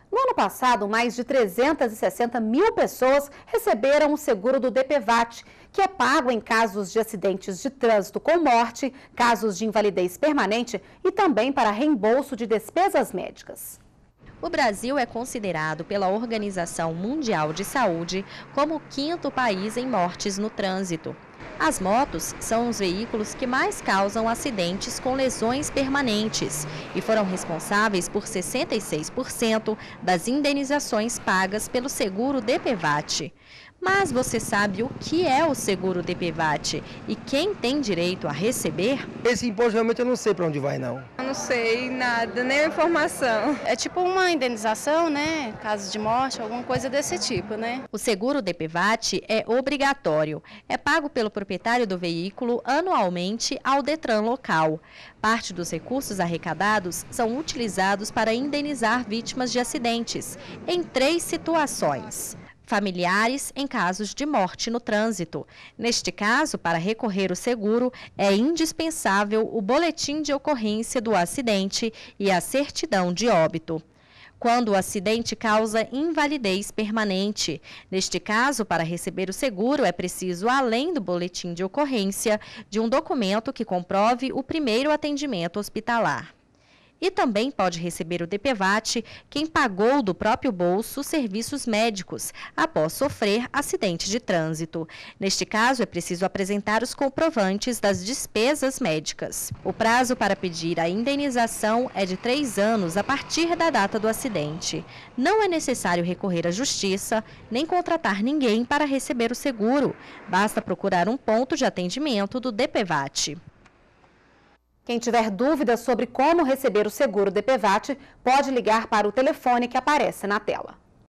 No ano passado, mais de 360 mil pessoas receberam o seguro do DPVAT, que é pago em casos de acidentes de trânsito com morte, casos de invalidez permanente e também para reembolso de despesas médicas. O Brasil é considerado pela Organização Mundial de Saúde como o 5º país em mortes no trânsito. As motos são os veículos que mais causam acidentes com lesões permanentes e foram responsáveis por 66% das indenizações pagas pelo seguro DPVAT. Mas você sabe o que é o seguro DPVAT e quem tem direito a receber? Esse imposto realmente eu não sei para onde vai, não. Eu não sei nada, nem a informação. É tipo uma indenização, né? Caso de morte, alguma coisa desse tipo, né? O seguro DPVAT é obrigatório. É pago pelo proprietário do veículo anualmente ao Detran local. Parte dos recursos arrecadados são utilizados para indenizar vítimas de acidentes, em 3 situações. Familiares em casos de morte no trânsito. Neste caso, para recorrer ao seguro, é indispensável o boletim de ocorrência do acidente e a certidão de óbito. Quando o acidente causa invalidez permanente. Neste caso, para receber o seguro, é preciso, além do boletim de ocorrência, de um documento que comprove o primeiro atendimento hospitalar. E também pode receber o DPVAT quem pagou do próprio bolso serviços médicos após sofrer acidente de trânsito. Neste caso, é preciso apresentar os comprovantes das despesas médicas. O prazo para pedir a indenização é de 3 anos a partir da data do acidente. Não é necessário recorrer à justiça, nem contratar ninguém para receber o seguro. Basta procurar um ponto de atendimento do DPVAT. Quem tiver dúvidas sobre como receber o seguro DPVAT, pode ligar para o telefone que aparece na tela.